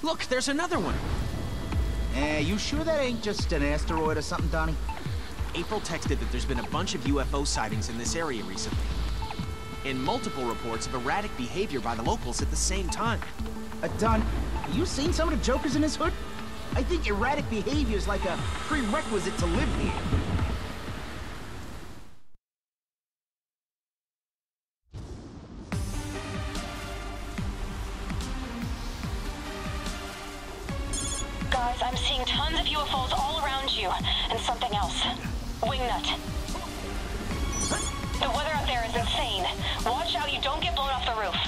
Look, there's another one. You sure that ain't just an asteroid or something, Donnie? April texted that there's been a bunch of UFO sightings in this area recently. And multiple reports of erratic behavior by the locals at the same time. Don, you seen some of the jokers in this hood? I think erratic behavior is like a prerequisite to live here. Guys, I'm seeing tons of UFOs all around you, and something else. Wingnut. The weather out there is insane. Watch out you don't get blown off the roof.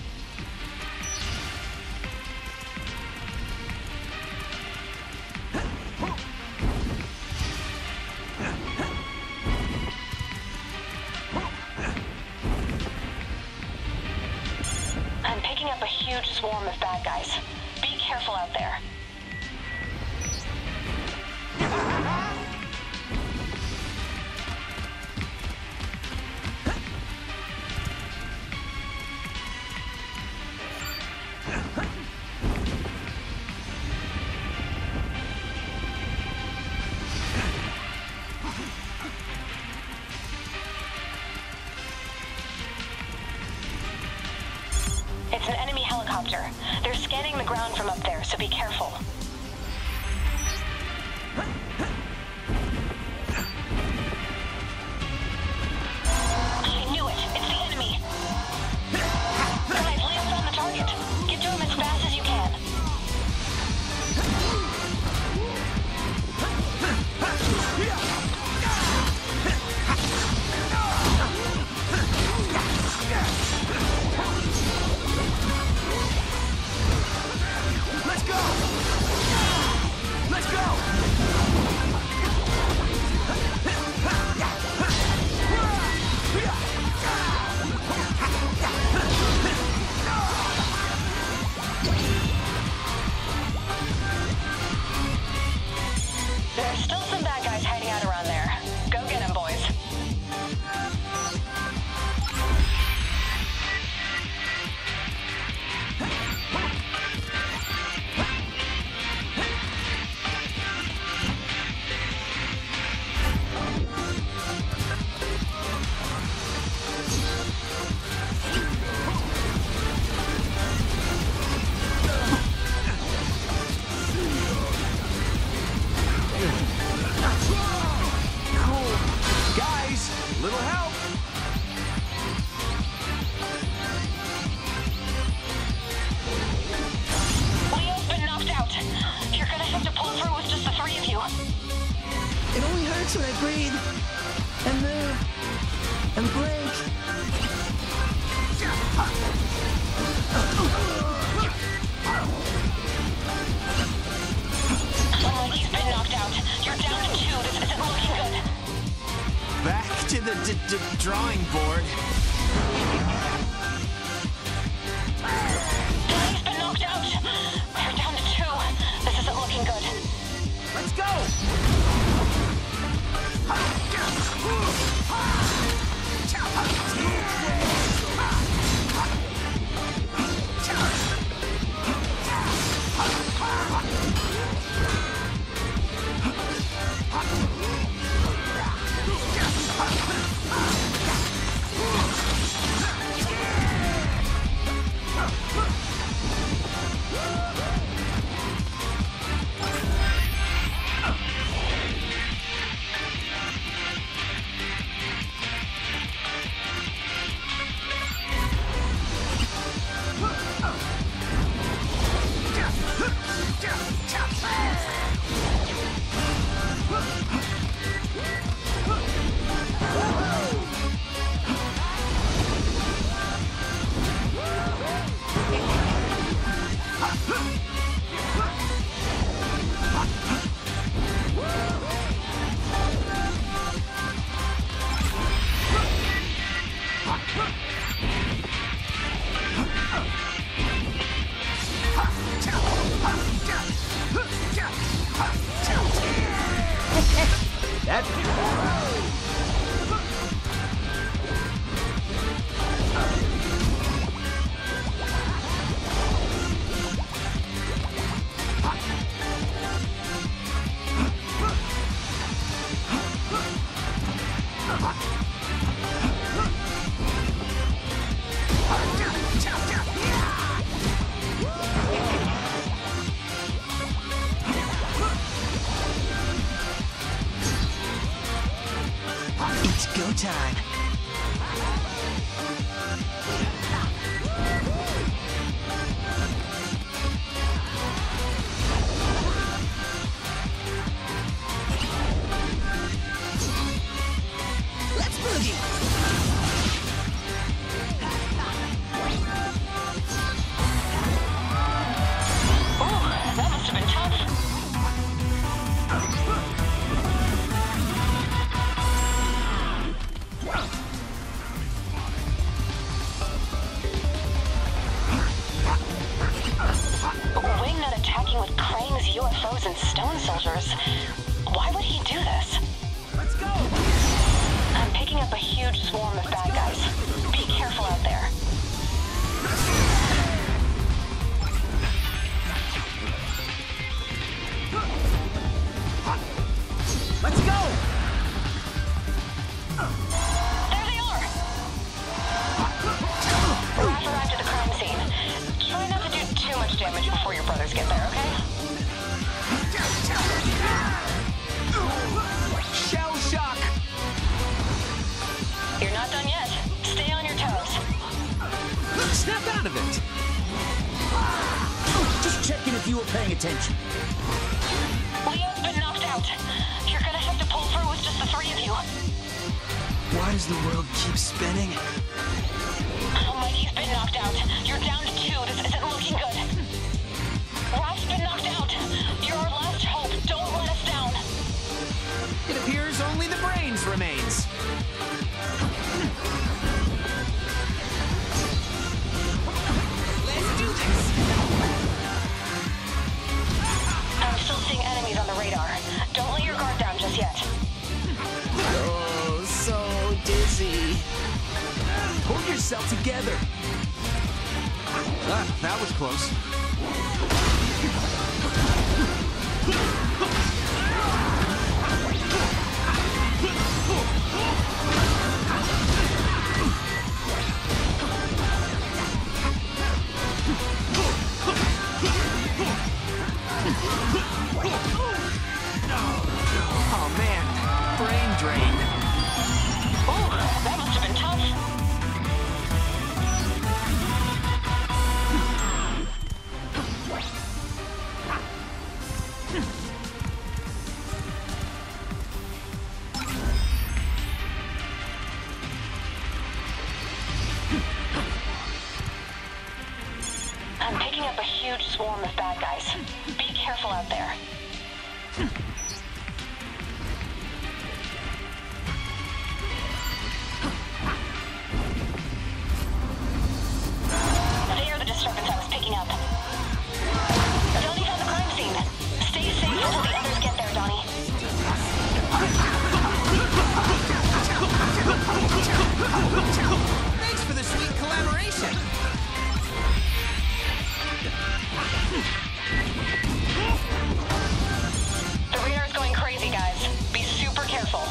I'm picking up a huge swarm of bad guys. Be careful out there. It's an enemy helicopter. They're scanning the ground from up there, so be careful. I knew it! It's the enemy! Guys, land on the target! Get to him as fast as you can. Let's go! Let's go! There's still some bad guys hiding out around there. Go get them, boys. Guys, little help. Leo's been knocked out. You're gonna have to pull through with just the three of you. It only hurts when I breathe, and move, and break. He's been knocked out. You're down to 2. This isn't looking good. Back to the drawing board. He's been knocked out. We're down to 2. This isn't looking good. Let's go! Go time. Let's boogie. Ooh, that must have been tough. Wingnut attacking with cranes, UFOs, and stone soldiers. Why would he do this? Let's go! I'm picking up a huge swarm of bad guys. Be careful out there. Let's go! There they are! Raph arrived at the crime scene. Try not to do too much damage before your brothers get there, okay? Shell shock! You're not done yet. Stay on your toes. Snap out of it! Just checking if you were paying attention. Leo's been knocked out. You're gonna have to pull through with just the three of you. Why does the world keep spinning? Oh, Mikey's been knocked out. You're down to two. This isn't looking good. Raph's been knocked out. You're our last hope. Don't let us down. It appears only the brains remains. Let's do this! I'm still seeing enemies on the radar. Don't let your guard down just yet. Oh, so dizzy. Pull yourself together. Ah, that was close. Oh man, brain drain. Ooh, that must have been tough. I'm picking up a huge swarm of bad guys. Be careful out there. They are the disturbance I was picking up. Donnie's on the crime scene. Stay safe until the others get there, Donnie. Thanks for the sweet collaboration. The radar's going crazy, guys. Be super careful.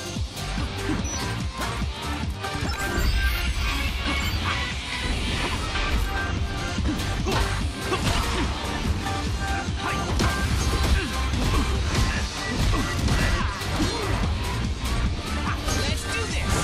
Let's do this!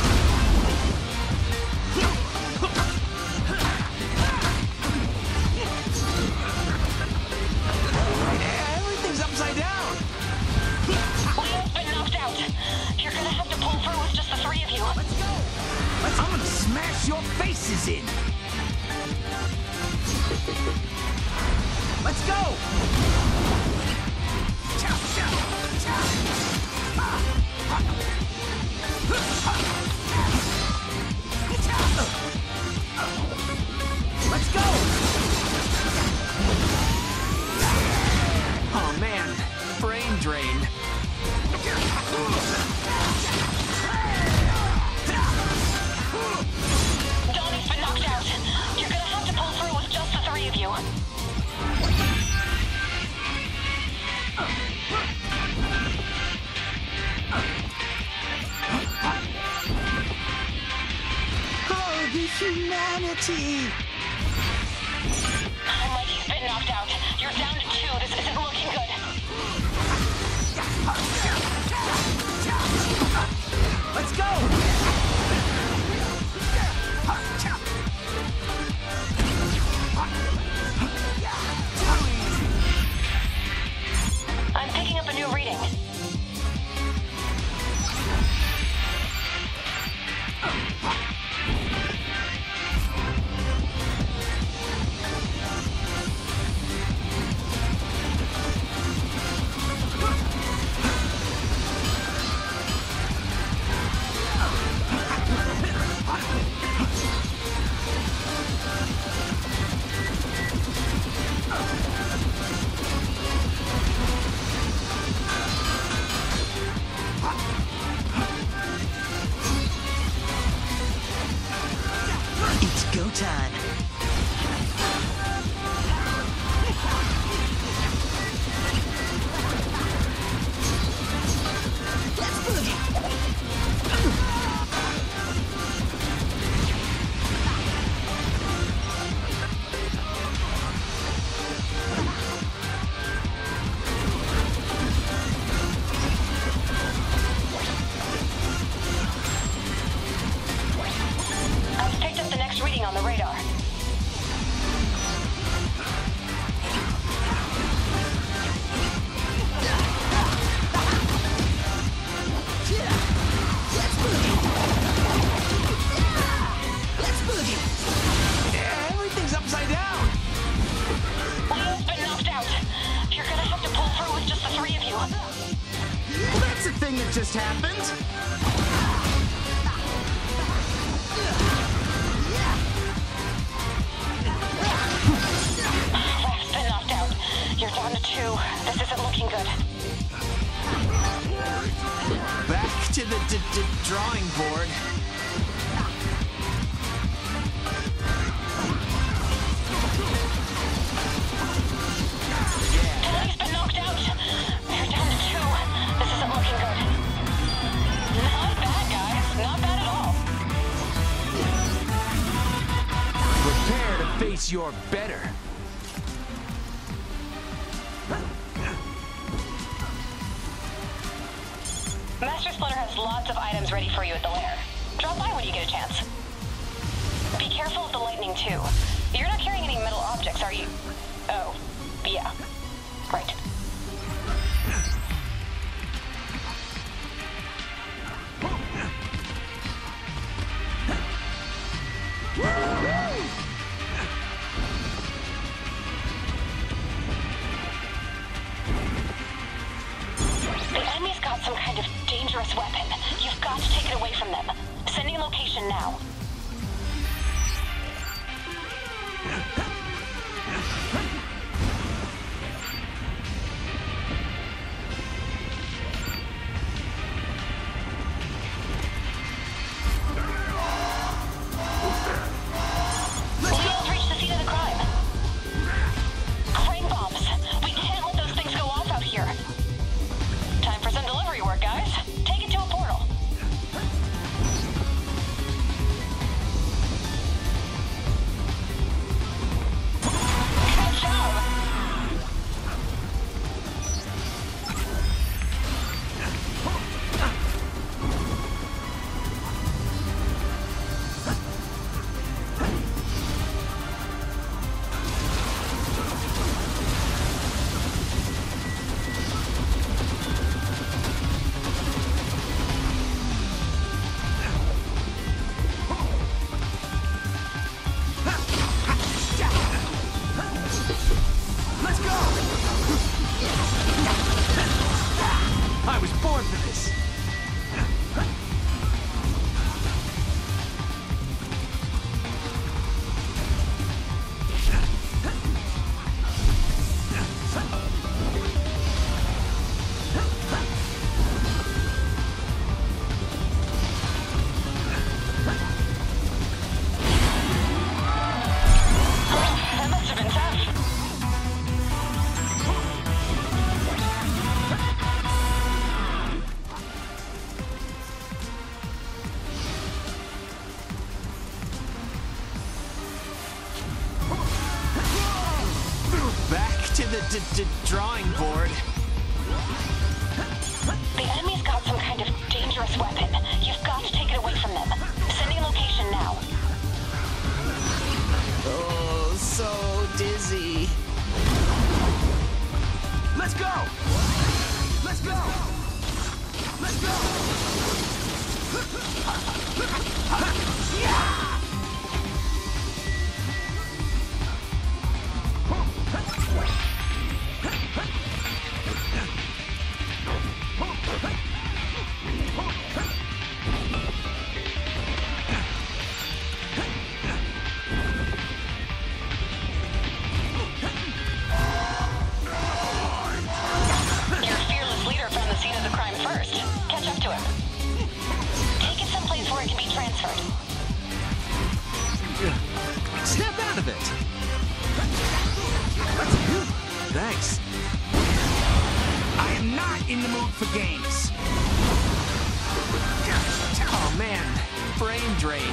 Everything's upside down! Leo's been knocked out. You're gonna have to pull through with just the three of you. Let's go! I'm gonna smash your faces in! Let's go! Let's go! Oh man, brain drain. Donnie's been knocked out. You're gonna have to pull through with just the three of you. Oh, the humanity. Oh, Mikey's been knocked out. You're down to two. This isn't looking good. Let's go! new reading. Just happened? Raph's been knocked out. You're down to 2. This isn't looking good. Back to the drawing board. Tony's been knocked out. You're down to 2. This isn't looking good. Not bad, guys. Not bad at all. Prepare to face your better. Master Splinter has lots of items ready for you at the lair. Drop by when you get a chance. Be careful of the lightning, too. You're not carrying any metal objects, are you? Oh, yeah. Right. The enemy's got some kind of dangerous weapon. You've got to take it away from them. Sending location now. The drawing board. The enemy's got some kind of dangerous weapon. You've got to take it away from them. Sending location now. Oh, so dizzy. Let's go! Let's Let's go! Let's go! Yeah! Snap out of it! Thanks. I am not in the mood for games. Oh man, brain drain.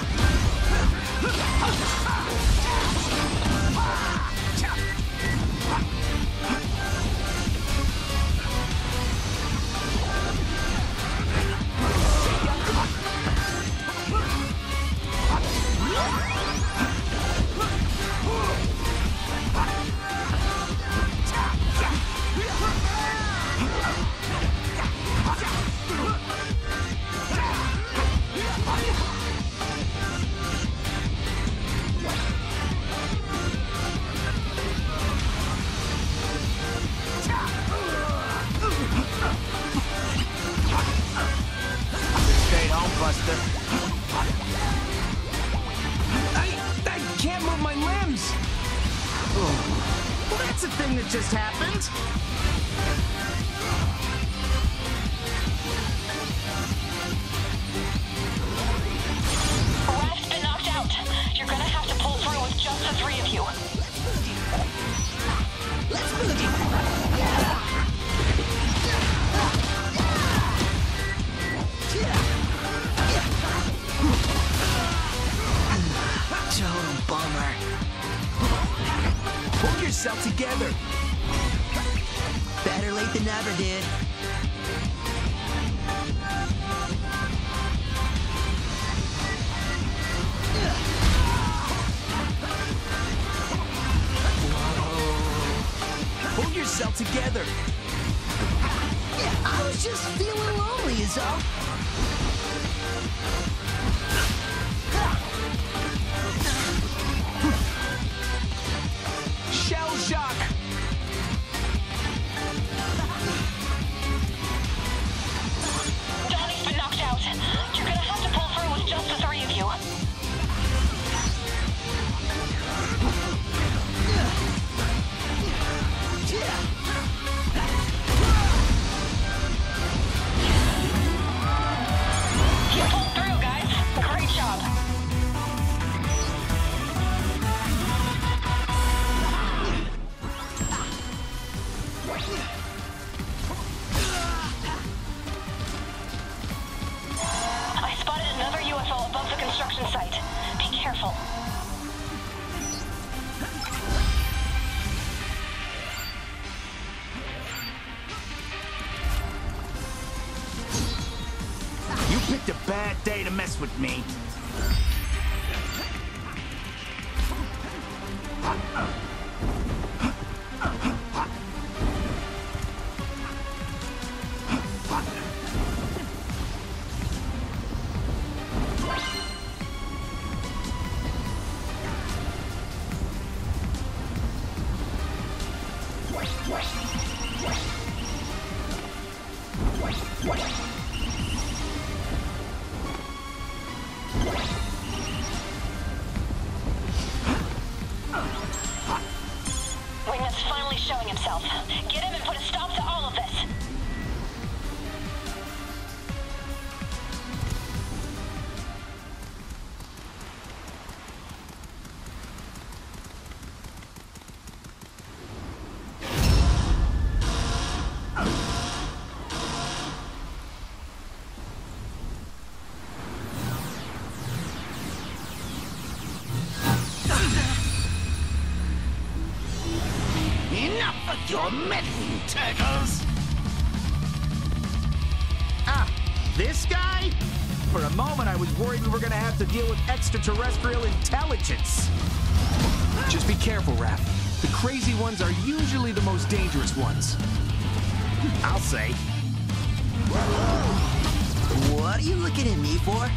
I can't move my limbs. Well, that's a thing that just happened. Raph's been knocked out. You're gonna have to pull through with just the three of you. Let's boogie. Total bummer. Pull yourself together. Better late than never, dude. Pull yourself together. Yeah, I was just feeling lonely, is all. Shell shock. Donnie's been knocked out. You're gonna have to pull through with just the three of you. You pulled through, guys. Great job. I spotted another UFO above the construction site. Be careful. You picked a bad day to mess with me. Wingnut's finally showing himself. Get him and put a stop to all of this. Enough of your meddling, Turtles! Ah, this guy? For a moment, I was worried we were gonna have to deal with extraterrestrial intelligence. Just be careful, Raph. The crazy ones are usually the most dangerous ones. I'll say. What are you looking at me for?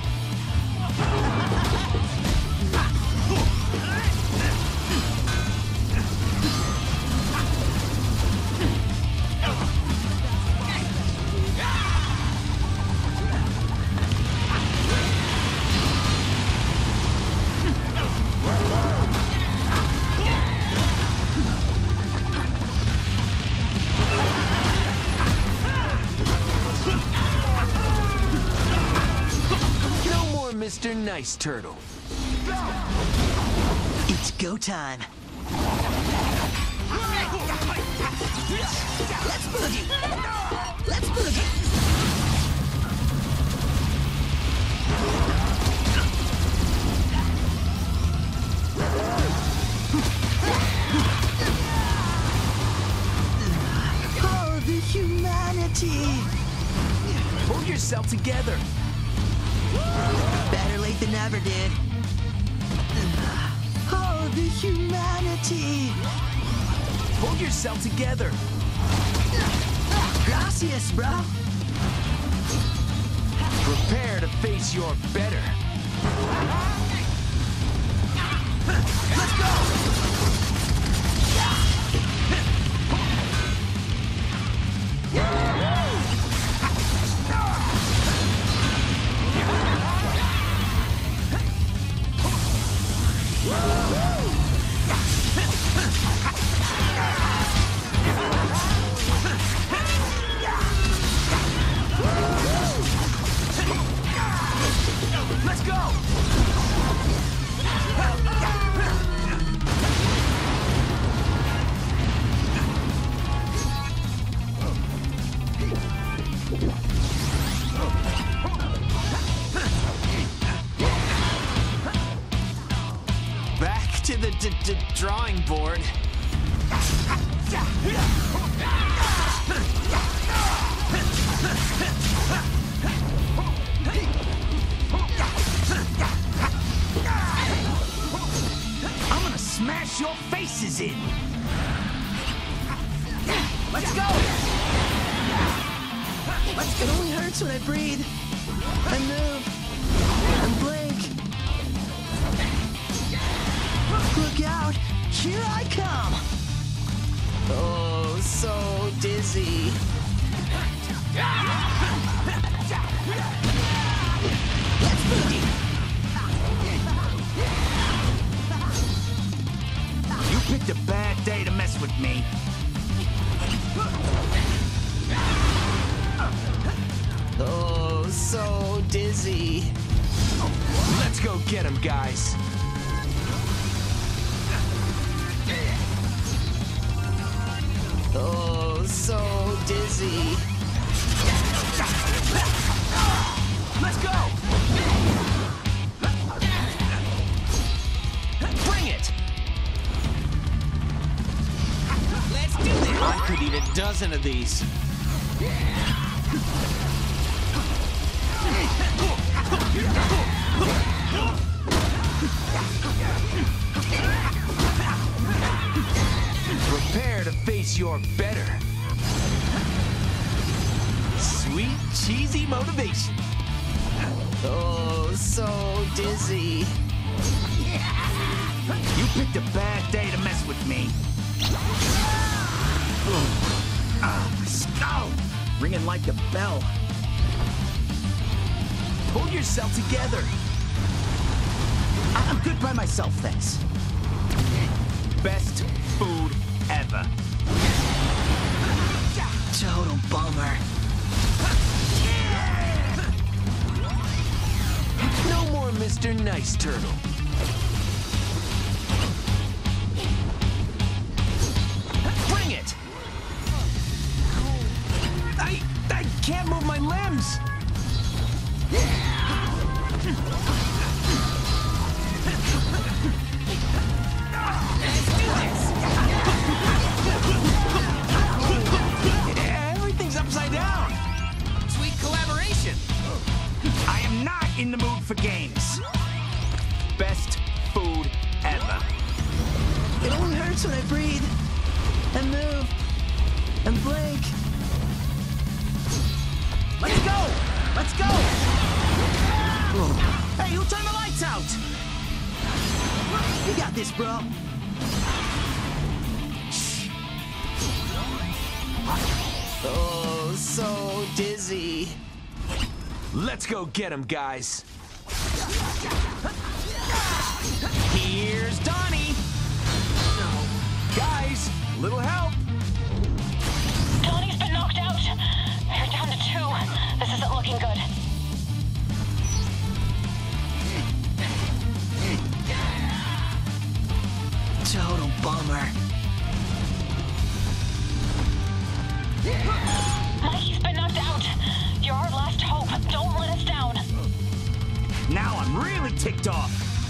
Mr. Nice Turtle. It's go time. Let's boogie. Let's boogie. Oh, the humanity. Pull yourself together. Better late than never, dude. Oh, the humanity. Pull yourself together. Gracias, bro. Prepare to face your better. Let's go! Let's go! Back to the drawing board. I'm gonna smash your faces in! Let's go! It only hurts when I breathe, I move, and blink. Look out! Here I come! Oh, so dizzy. Let's boogie! You picked a bad day to mess with me. Oh, so dizzy. Let's go get him, guys. Oh, so dizzy. Let's go! Bring it! Let's do this! I could eat a dozen of these. Prepare to face your better. Sweet, cheesy motivation. Oh, so dizzy. You picked a bad day to mess with me. My skull! Ringing like a bell. Pull yourself together. I'm good by myself, thanks. Best food ever. Total bummer. No more Mr. Nice Turtle. Bring it! I can't move my limbs! Everything's upside down! Sweet collaboration. I am not in the mood for games. Best food ever. It only hurts when I breathe, and move, and blink. Let's go! Hey, who turned the lights out? You got this, bro. Oh, so dizzy. Let's go get him, guys. Here's Donnie. Guys, little help. Donnie's been knocked out. You're down to 2. This isn't looking good. Total bummer. Mikey's been knocked out. You're our last hope. Don't let us down. Now I'm really ticked off.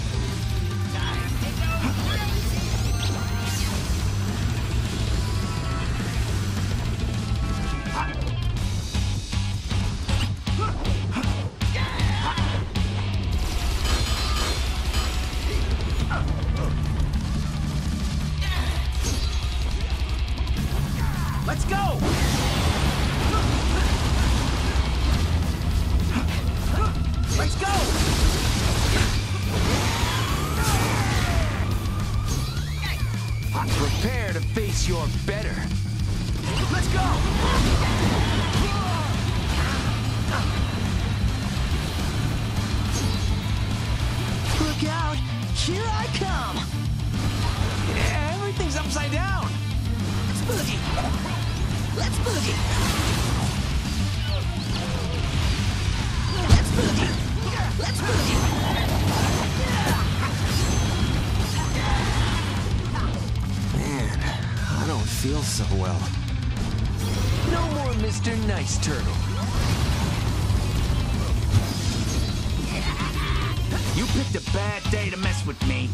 Let's go! Let's go! Prepare to face your better. Let's go! Look out! Here I come! Yeah, everything's upside down. Let's boogie! Let's boogie! Let's boogie! Let's boogie! Man, I don't feel so well. No more Mr. Nice Turtle. You picked a bad day to mess with me.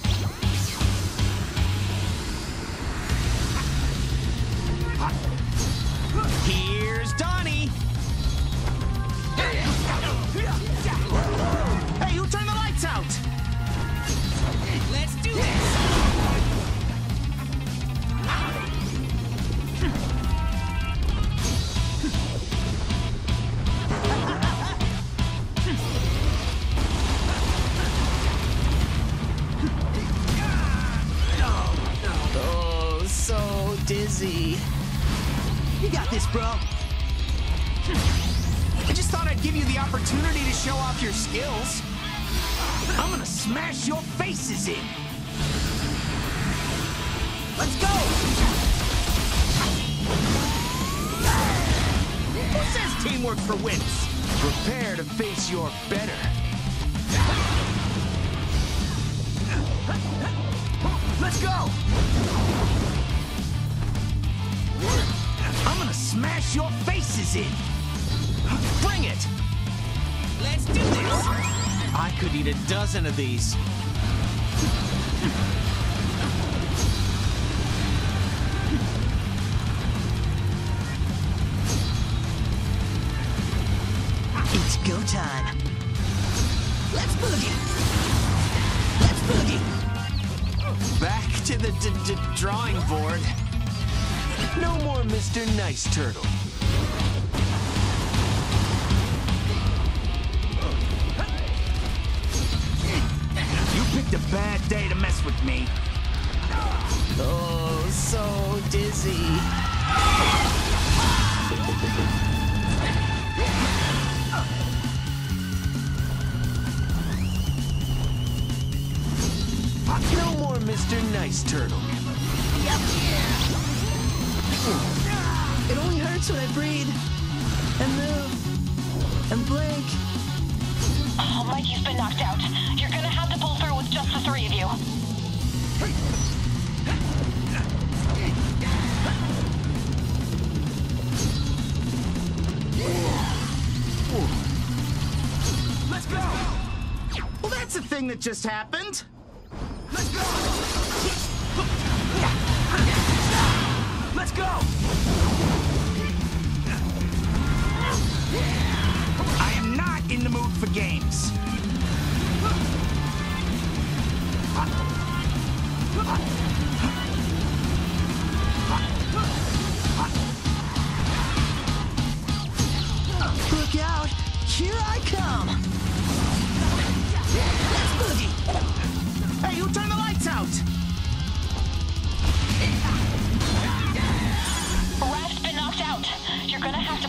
Here's Donnie. Hey, who turned the lights out? Let's do this. Oh, so dizzy. You got this, bro. I just thought I'd give you the opportunity to show off your skills. I'm gonna smash your faces in. Let's go! Who says teamwork for wins? Prepare to face your better. Let's go! I'm gonna smash your faces in. Bring it! Let's do this. I could eat a dozen of these. It's go time. Let's boogie! Let's boogie! Back to the drawing board. No more Mr. Nice Turtle. You picked a bad day to mess with me. Oh, so dizzy. No more Mr. Nice Turtle. It only hurts when I breathe and move and blink. Oh, Mikey's been knocked out. You're gonna have to pull through with just the 3 of you. Let's go! Well, that's a thing that just happened. Let's go! Let's go! I am not in the mood for games. Look out!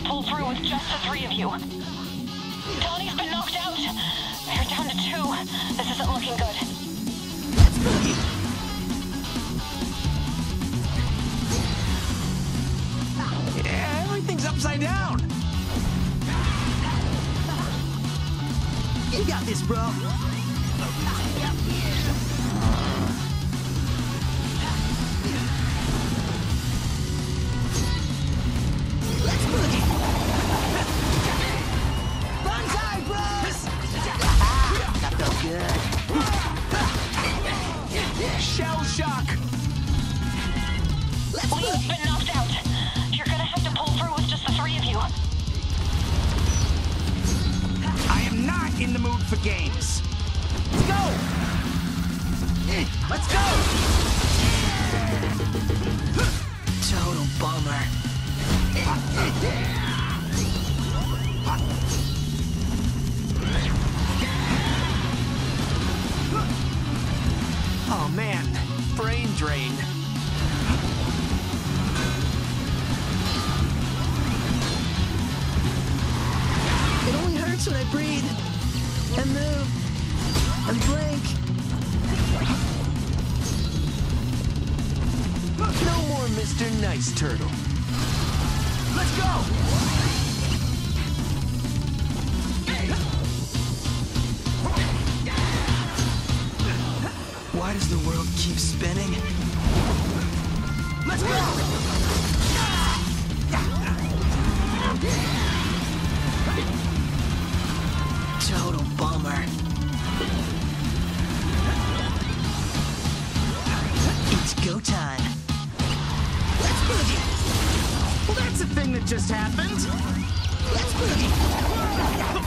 to pull through with just the three of you. Donnie's been knocked out. You're down to 2. This isn't looking good. Let's boogie. Yeah, everything's upside down. You got this, bro. Let's boogie. Bonsai, bros! That felt good. Shell shock. Let's Leo's boogie. been knocked out. You're gonna have to pull through with just the three of you. I am not in the mood for games. Let's go! Let's go! Total bummer. Oh man, brain drain. It only hurts when I breathe and move and blink. No more Mr. Nice Turtle. Let's go! Why does the world keep spinning? Let's go! Total bummer. It's go time. Let's boogie! Well, that's a thing that just happened. Let's boogie!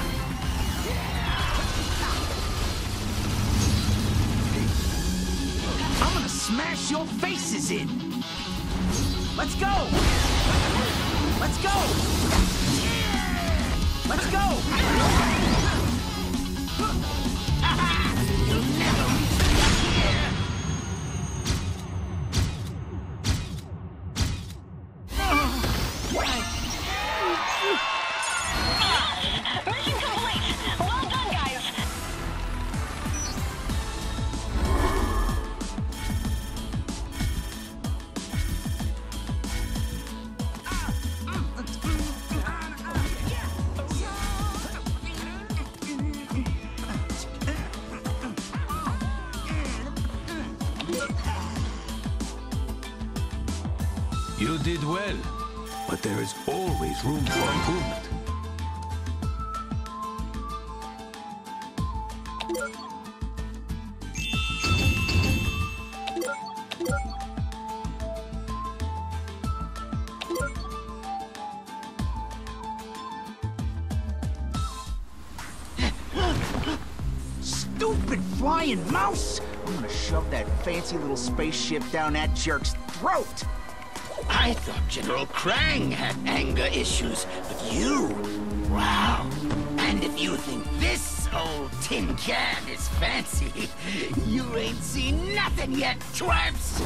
I'm gonna smash your faces in! Let's go! Let's go! Let's go! You'll never reach the here! Mission complete! Well done, guys! You did well, but there is always room for improvement. Stupid flying mouse! I'm gonna shove that fancy little spaceship down that jerk's throat! I thought General Krang had anger issues, but you... Wow. And if you think this old tin can is fancy, you ain't seen nothing yet, twerps!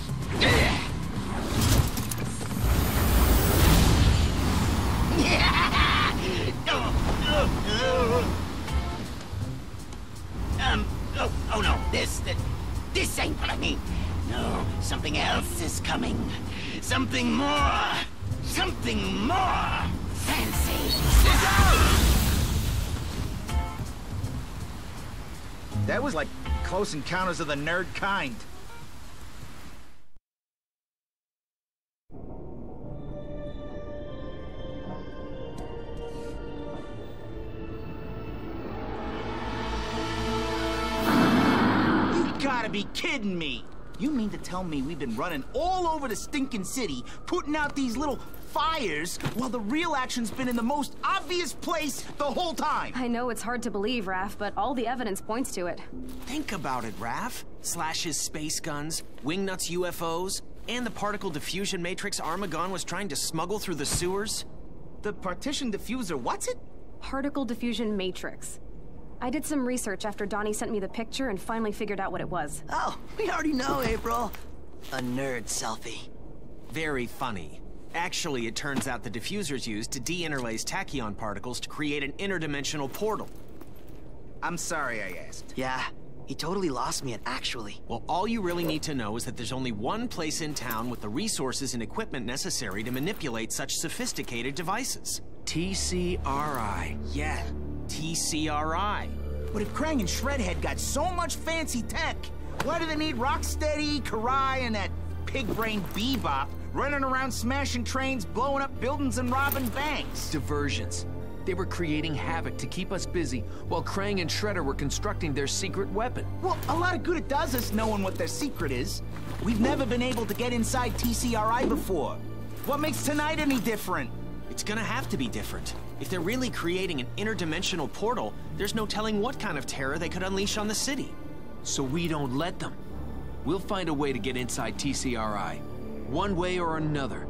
Oh no, this ain't what I mean. No, something else is coming. Something more fancy. That was like Close Encounters of the Nerd kind. You gotta be kidding me! You mean to tell me we've been running all over the stinking city, putting out these little fires, while the real action's been in the most obvious place the whole time? I know it's hard to believe, Raph, but all the evidence points to it. Think about it, Raph. Slash's space guns, Wingnut's UFOs, and the particle diffusion matrix Armagon was trying to smuggle through the sewers. The partition diffuser, what's it? Particle diffusion matrix. I did some research after Donnie sent me the picture and finally figured out what it was. Oh, we already know, April. A nerd selfie. Very funny. Actually, it turns out the diffuser's used to deinterlace tachyon particles to create an interdimensional portal. I'm sorry I asked. Yeah, he totally lost me at actually. Well, all you really need to know is that there's only one place in town with the resources and equipment necessary to manipulate such sophisticated devices. TCRI. Yeah, TCRI. But if Krang and Shredhead got so much fancy tech, why do they need Rocksteady, Karai, and that pig-brained Bebop running around smashing trains, blowing up buildings, and robbing banks? Diversions. They were creating havoc to keep us busy, while Krang and Shredder were constructing their secret weapon. Well, a lot of good it does us knowing what their secret is. We've never been able to get inside TCRI before. What makes tonight any different? It's gonna have to be different. If they're really creating an interdimensional portal, there's no telling what kind of terror they could unleash on the city. So we don't let them. We'll find a way to get inside TCRI. One way or another.